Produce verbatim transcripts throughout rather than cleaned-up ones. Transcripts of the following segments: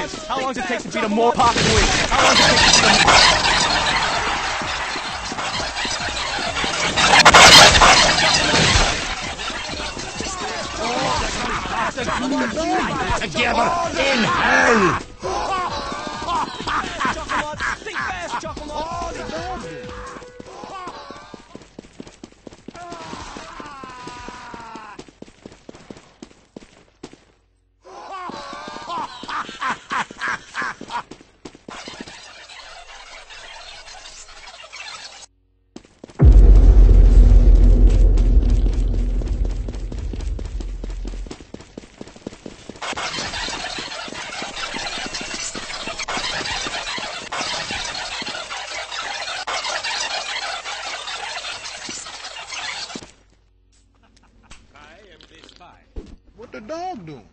is. How long does it take to beat a more popping wing? How long does it take to beat a together in hell! Think fast, Chocolate! What the dog doing?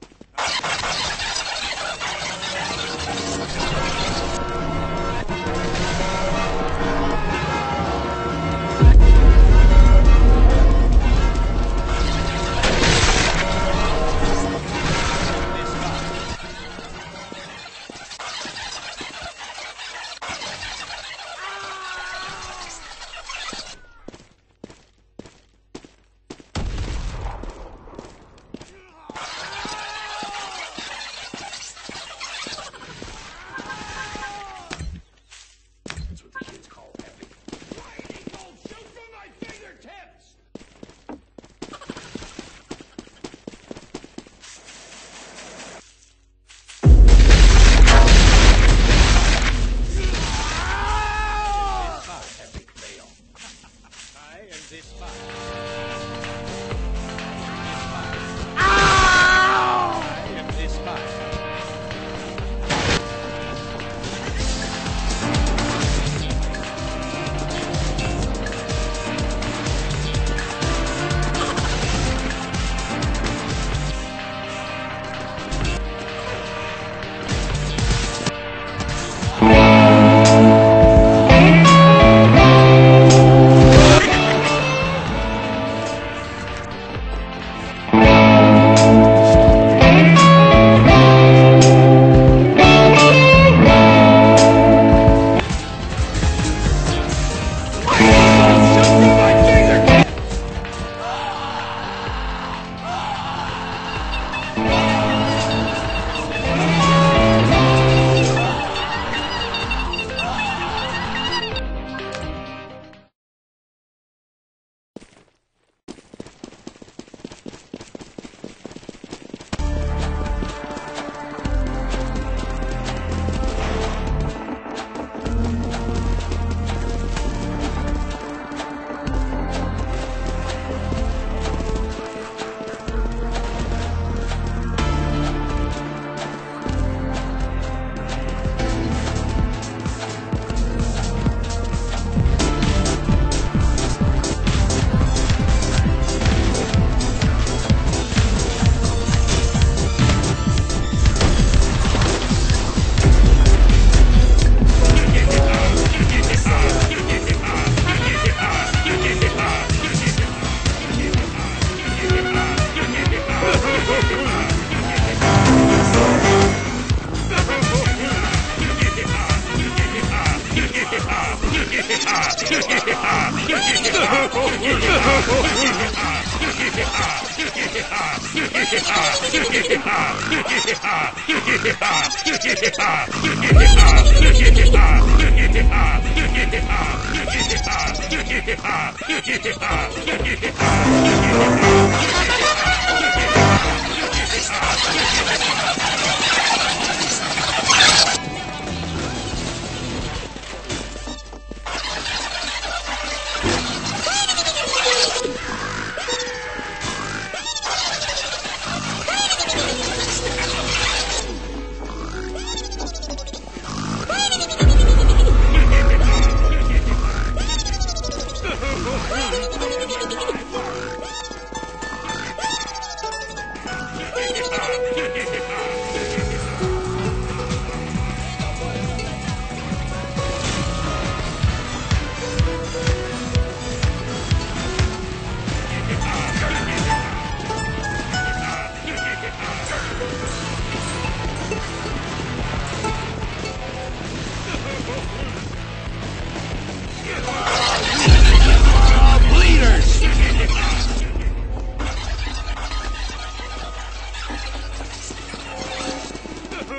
Ha ha ha!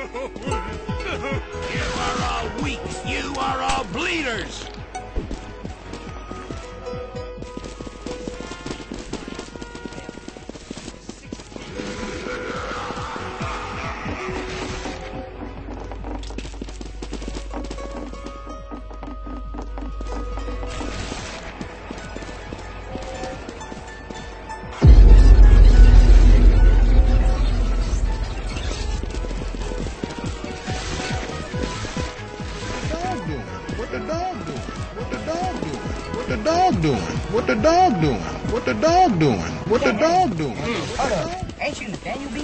You are all weak. You are all bleeders. What the dog doing? What the dog doing? What the dog doing? What the dog doing? What the dog doing? What the dog doing? Hold up. Ain't you Nathaniel B?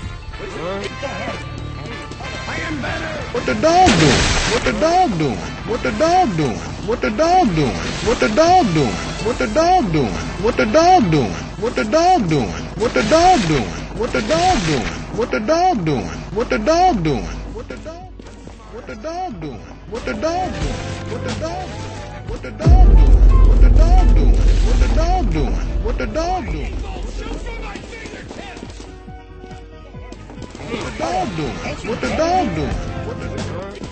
What the dog doing? What the dog doing? What the dog doing? What the dog doing? What the dog doing? What the dog doing? What the dog doing? What the dog doing? What the dog doing? What the dog doing? What the dog doing? What the dog doing? What the dog? What the dog doing? What the dog doing? What the dog? What the dog doing? What the dog doing? What the dog doing? What the dog doing? What the dog doing? What the dog doing? What the